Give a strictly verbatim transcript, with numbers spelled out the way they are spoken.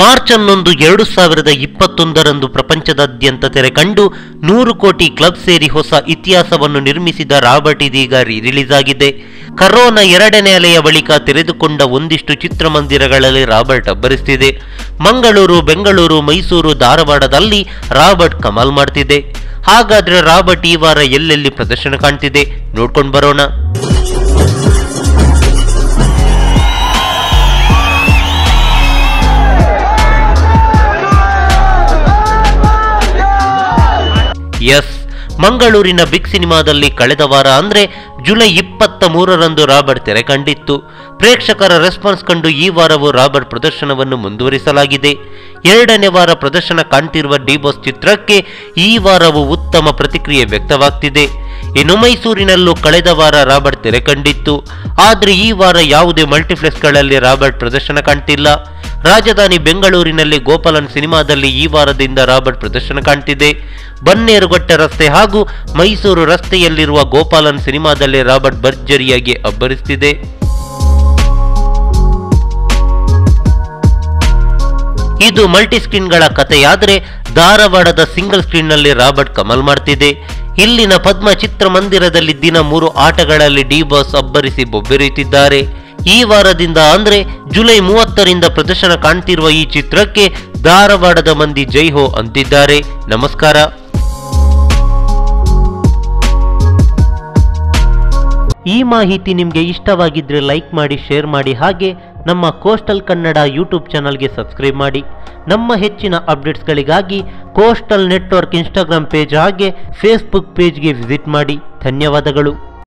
March ಹನ್ನೊಂದು ಎರಡು ಸಾವಿರದ ಇಪ್ಪತ್ತೊಂದರಂದು ಪ್ರಪಂಚದಾದ್ಯಂತ ತೆರೆ ಕಂಡು ನೂರು ಕೋಟಿ ಕ್ಲಬ್ ಸೇರಿ ಹೊಸ ಇತಿಹಾಸವನ್ನು ನಿರ್ಮಿಸಿದ ರಾಬರ್ಟ್ ಇದೀಗ ರಿಲೀಸ್ ಆಗಿದೆ. ಕರೋನಾ ಎರಡನೇ ಅಲೆಯ ಬಳಿಕ ತೆರೆದುಕೊಂಡ ಒಂದಿಷ್ಟು ಚಿತ್ರಮಂದಿರಗಳಲ್ಲಿ ರಾಬರ್ಟ್ ಅಬ್ಬರಿಸುತ್ತಿದೆ. ಮಂಗಳೂರು, ಬೆಂಗಳೂರು, ಮೈಸೂರು, ಧಾರವಾಡದಲ್ಲಿ ರಾಬರ್ಟ್ ಕಮಾಲ್ ಮಾಡ್ತಿದೆ. ಹಾಗಾದ್ರೆ ರಾಬರ್ಟ್ ಈ ವಾರ ಎಲ್ಲೆಲ್ಲಿ ಪ್ರದರ್ಶನ ಕಾಣ್ತಿದೆ ನೋಡ್ಕೊಂಡು ಬರೋಣ. ಎಸ್, ಮಂಗಳೂರಿನ ಬಿಗ್ ಸಿನಿಮಾದಲ್ಲಿ ಕಳೆದ ವಾರ ಅಂದ್ರೆ ಜುಲೈ ಇಪ್ಪತ್ತ ಮೂರರಂದು ರಾಬರ್ಟ್ ತೆರೆ ಕಂಡಿತ್ತು. ಪ್ರೇಕ್ಷಕರ ರೆಸ್ಪಾನ್ಸ್ ಕಂಡು ಈ ವಾರವೂ ರಾಬರ್ಟ್ ಪ್ರದರ್ಶನವನ್ನು ಮುಂದುವರಿಸಲಾಗಿದೆ. ಎರಡನೇ ವಾರ ಪ್ರದರ್ಶನ ಕಾಣ್ತಿರುವ ಡಿ ಬಾಸ್ ಚಿತ್ರಕ್ಕೆ ಈ ವಾರವೂ ಉತ್ತಮ ಪ್ರತಿಕ್ರಿಯೆ ವ್ಯಕ್ತವಾಗ್ತಿದೆ. ಇನ್ನು ಮೈಸೂರಿನಲ್ಲೂ ಕಳೆದ ವಾರ ರಾಬರ್ಟ್ ತೆರೆ ಕಂಡಿತ್ತು. ಆದ್ರೆ ಈ ವಾರ ಯಾವುದೇ ಮಲ್ಟಿಪ್ಲೆಕ್ಸ್ಗಳಲ್ಲಿ ರಾಬರ್ಟ್ ಪ್ರದರ್ಶನ ಕಾಣ್ತಿಲ್ಲ. ರಾಜಧಾನಿ ಬೆಂಗಳೂರಿನಲ್ಲಿ ಗೋಪಾಲನ್ ಸಿನಿಮಾದಲ್ಲಿ ಈ ವಾರದಿಂದ ರಾಬರ್ಟ್ ಪ್ರದರ್ಶನ ಕಾಣ್ತಿದೆ. ಬನ್ನೇರುಘಟ್ಟ ರಸ್ತೆ ಹಾಗೂ ಮೈಸೂರು ರಸ್ತೆಯಲ್ಲಿರುವ ಗೋಪಾಲನ್ ಸಿನಿಮಾದಲ್ಲಿ ರಾಬರ್ಟ್ ಭರ್ಜರಿಯಾಗಿ ಅಬ್ಬರಿಸುತ್ತಿದೆ. ಇದು ಮಲ್ಟಿ ಸ್ಕ್ರೀನ್ಗಳ ಕಥೆಯಾದರೆ ಧಾರವಾಡದ ಸಿಂಗಲ್ ಸ್ಕ್ರೀನ್ನಲ್ಲಿ ರಾಬರ್ಟ್ ಕಮಾಲ್ ಮಾಡ್ತಿದೆ. ಇಲ್ಲಿನ ಪದ್ಮ ಚಿತ್ರಮಂದಿರದಲ್ಲಿ ದಿನ ಮೂರು ಆಟಗಳಲ್ಲಿ ಡಿ ಬಾಸ್ ಅಬ್ಬರಿಸಿ ಬೊಬ್ಬೆರೆಯುತ್ತಿದ್ದಾರೆ. ಈ ವಾರದಿಂದ ಅಂದ್ರೆ ಜುಲೈ ಮೂವತ್ತರಿಂದ ಪ್ರದರ್ಶನ ಕಾಣ್ತಿರುವ ಈ ಚಿತ್ರಕ್ಕೆ ಧಾರವಾಡದ ಮಂದಿ ಜೈ ಹೋ ಅಂತಿದ್ದಾರೆ. ನಮಸ್ಕಾರ. ಈ ಮಾಹಿತಿ ನಿಮಗೆ ಇಷ್ಟವಾಗಿದ್ರೆ ಲೈಕ್ ಮಾಡಿ, ಶೇರ್ ಮಾಡಿ, ಹಾಗೆ ನಮ್ಮ ಕೋಸ್ಟಲ್ ಕನ್ನಡ ಯೂಟ್ಯೂಬ್ ಚಾನಲ್ಗೆ ಸಬ್ಸ್ಕ್ರೈಬ್ ಮಾಡಿ. ನಮ್ಮ ಹೆಚ್ಚಿನ ಅಪ್ಡೇಟ್ಸ್ಗಳಿಗಾಗಿ ಕೋಸ್ಟಲ್ ನೆಟ್ವರ್ಕ್ ಇನ್ಸ್ಟಾಗ್ರಾಮ್ ಪೇಜ್ ಹಾಗೆ ಫೇಸ್ಬುಕ್ ಪೇಜ್ಗೆ ವಿಸಿಟ್ ಮಾಡಿ. ಧನ್ಯವಾದಗಳು.